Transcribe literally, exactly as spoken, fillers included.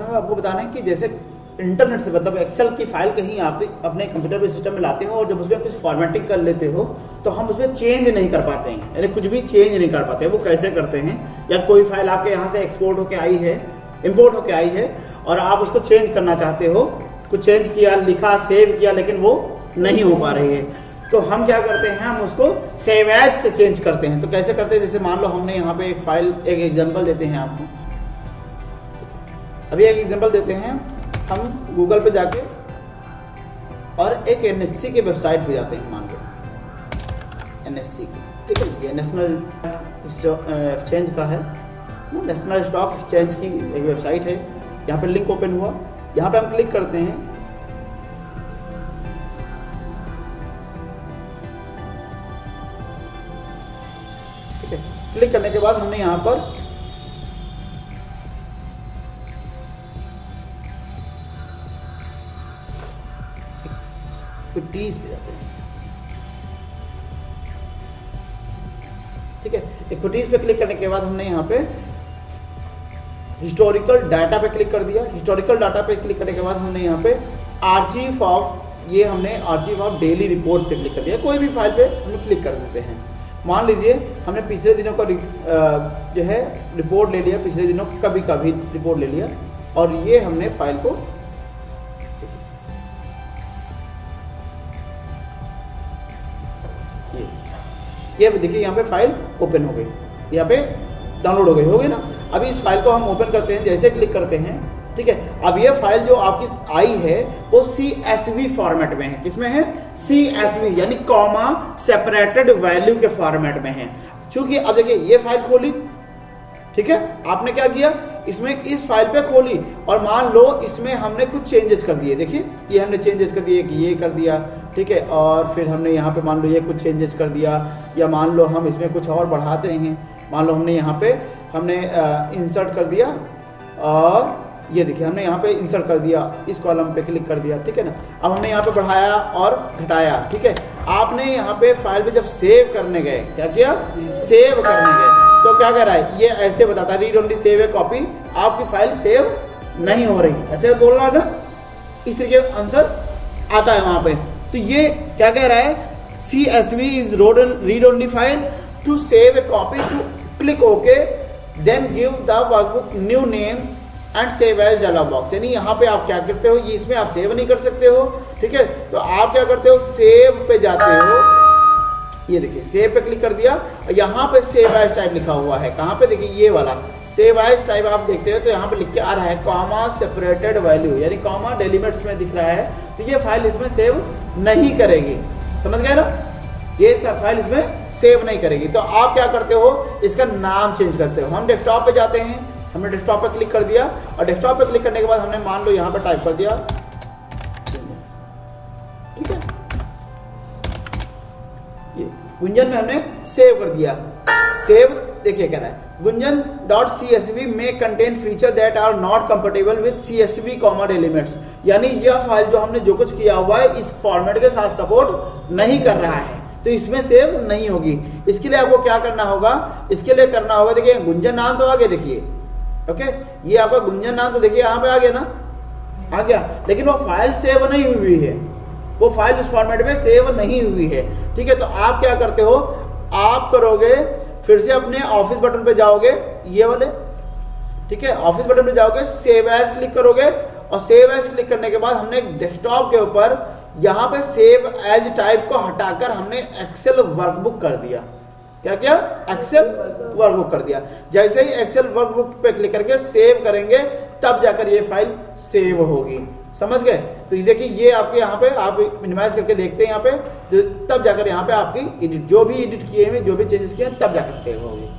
इसमें आपको बताना है कि जैसे इंटरनेट से मतलब एक्सेल की फाइल कहीं आप अपने कंप्यूटर पे सिस्टम में लाते हो और जब उसमें कुछ फॉर्मेटिंग कर लेते हो तो हम उसमें चेंज नहीं कर पाते हैं, यानी कुछ भी चेंज नहीं कर पाते हैं। वो कैसे करते हैं, या कोई फाइल आपके यहाँ से एक्सपोर्ट होके आई है, इंपोर्ट होके आई है और आप उसको चेंज करना चाहते हो, कुछ चेंज किया, लिखा, सेव किया, लेकिन वो नहीं हो पा रही है, तो हम क्या करते हैं, हम उसको सेव एज से चेंज करते हैं। तो कैसे करते हैं, जैसे मान लो हमने यहाँ पे एक फाइल, एक एग्जांपल देते हैं आपको, अभी एक एग्जांपल देते हैं, हम गूगल पे जाके और एक एनएससी के वेबसाइट पे जाते हैं, मान लो एनएससी की, ठीक है, ये नेशनल एक्सचेंज का है, नेशनल स्टॉक एक्सचेंज की एक वेबसाइट है। यहाँ पे लिंक ओपन हुआ, यहाँ पे हम क्लिक करते हैं, ठीक है। क्लिक करने के बाद हमने यहाँ पर इक्विटीज पे जाते हैं, ठीक है। इक्विटीज पे क्लिक करने के बाद हमने यहाँ पे हिस्टोरिकल डाटा पे क्लिक कर दिया। हिस्टोरिकल डाटा पे क्लिक करने के बाद हमने यहाँ पे आर्चीव ऑफ, ये हमने आर्चीव ऑफ डेली रिपोर्ट पे क्लिक कर दिया। कोई भी फाइल पे हम क्लिक कर देते हैं। मान लीजिए हमने पिछले दिनों का जो है रिपोर्ट ले लिया, पिछले दिनों कभी कभी रिपोर्ट ले लिया, और ये हमने फाइल को ये देखिए यहाँ पे फाइल ओपन हो गई, यहाँ पे डाउनलोड हो गई होगी ना। अभी इस फाइल को हम ओपन करते हैं, जैसे क्लिक करते हैं, ठीक है। अब ये फाइल जो आपकी आई है वो सी एस वी फॉर्मेट में है। किसमें है? सी एस वी, यानी कॉमा सेपरेटेड वैल्यू के फॉर्मेट में है। चूंकि अब देखिए ये फाइल खोली, ठीक है, आपने क्या किया, इसमें इस फाइल पे खोली और मान लो इसमें हमने कुछ चेंजेस कर दिए। देखिए ये हमने चेंजेस कर दिए कि ये कर दिया, ठीक है, और फिर हमने यहाँ पे मान लो ये कुछ चेंजेस कर दिया, या मान लो हम इसमें कुछ और बढ़ाते हैं, मान लो हमने यहाँ पे हमने इंसर्ट कर दिया, और ये देखिए हमने यहाँ पे इंसर्ट कर दिया, इस कॉलम पे क्लिक कर दिया, ठीक है ना। अब हमने यहाँ पे बढ़ाया और घटाया, ठीक है। आपने यहाँ पे फाइल पे जब सेव करने गए, क्या किया, सेव करने गए, तो क्या कह रहा है, ये ऐसे बताता है read only save a copy, आपकी फाइल सेव नहीं हो रही, ऐसे बोल रहा है ना, इस तरीके का आंसर आता है वहां पे। तो ये क्या कह रहा है, C S V is read only file to save a copy, to click okay, then give the workbook new name and save as dialog box. यानी यहाँ पे आप क्या करते हो, ये इसमें आप सेव नहीं कर सकते हो, ठीक है। तो आप क्या करते हो, सेव पे जाते हो, ये देखिए सेव पे क्लिक कर दिया, यहाँ पे सेव एज टाइप लिखा हुआ है, कहाँ पे, देखिए ये वाला सेव एज टाइप आप देखते हो, तो यहाँ पे लिख के आ रहा है कॉमा सेपरेटेड वैल्यू, यानी कॉमा डेलिमिट्स में दिख रहा है, तो ये फाइल इसमें सेव नहीं करेगी। समझ गए ना, ये सब फाइल इसमें सेव नहीं करेगी। तो आप क्या करते हो, इसका नाम चेंज करते हो। हम डेस्कटॉप पे जाते हैं, हमने डेस्कटॉप पे क्लिक कर दिया, और डेस्कटॉप पे क्लिक करने के बाद हमने मान लो यहाँ पे टाइप कर दिया, ठीक है, ये गुंजन में हमने सेव कर दिया। सेव देखिए कह रहा है Gunjan dot C S V में contain feature that are not compatible with C S V comma delimits, यानी यह फाइल जो हमने जो कुछ किया हुआ है इस फॉर्मेट के साथ सपोर्ट नहीं कर रहा है, तो इसमें सेव नहीं होगी। इसके लिए आपको क्या करना होगा, इसके लिए करना होगा, देखिए गुंजन नाम तो आ गया, देखिए ओके, ये आपका गुंजन नाम तो देखिए यहाँ पे आ गया ना, आ गया, लेकिन वो फाइल सेव नहीं हुई है, वो फाइल उस फॉर्मेट में सेव नहीं हुई है, ठीक है। तो आप क्या करते हो, आप करोगे फिर से अपने ऑफिस बटन पे जाओगे, ये वाले, ठीक है, ऑफिस बटन पे जाओगे, सेव एज क्लिक करोगे, और सेव एज क्लिक करने के बाद हमने डेस्कटॉप के ऊपर यहाँ पे सेव एज टाइप को हटाकर हमने एक्सेल वर्कबुक कर दिया। क्या किया, एक्सेल वर्कबुक कर दिया। जैसे ही एक्सेल वर्कबुक पे क्लिक करके सेव करेंगे तब जाकर ये फाइल सेव होगी। समझ गए? तो ये देखिए ये आपके यहाँ पे आप मिनिमाइज करके देखते हैं यहाँ पे, तब जाकर यहाँ पे आपकी एडिट जो भी एडिट किए हैं, जो भी चेंजेस किए हैं, तब जाकर सेव होगी।